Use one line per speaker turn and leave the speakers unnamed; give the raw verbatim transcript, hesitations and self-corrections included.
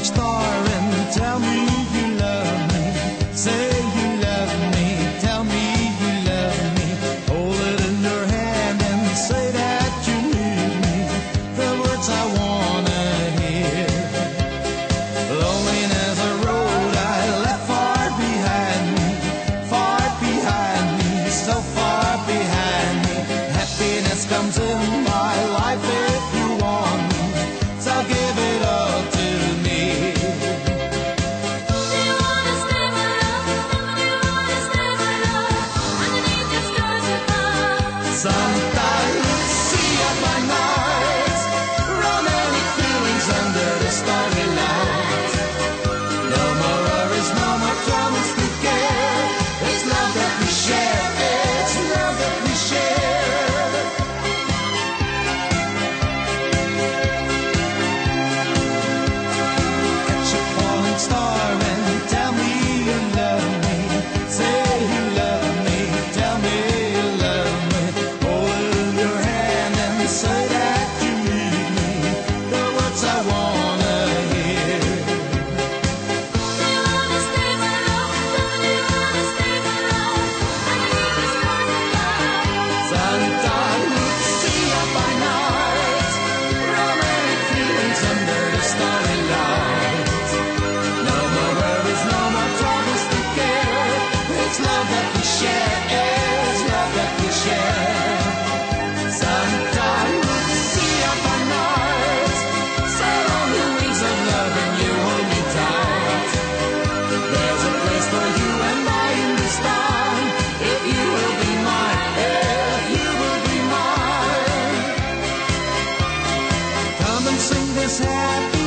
falling star and tell me you love me. Say you love me, tell me you love me. Hold it in your hand and say that you need me. The words I wanna hear. Loneliness a road I left far behind me, far behind me, so far behind me. Happiness comes in my life if you want me, so give it all to me.
Do you wanna stay my love? Do you wanna stay my love? Underneath the stars above.
Santa Lucia by night, romantic feelings under the starry light. No more worries, no more troubles to care. It's love that we share, it's love that we share. Catch a falling star and tell me you love me. Say you love me, tell me you love me. Hold it in your hand and say that you need me. The words I wanna hear.
Do you wanna stay my love? Do you wanna stay my love? Underneath the stars above.
Santa Lucia by night, romantic feelings under the starry light. No more worries, no more troubles to care. It's love that we share, it's love that we share. Santa Lucia by night, set on the wings of love and you hold me tight. There's a place for you and I in this time. If you will be mine, if you will be mine. Come and sing this happy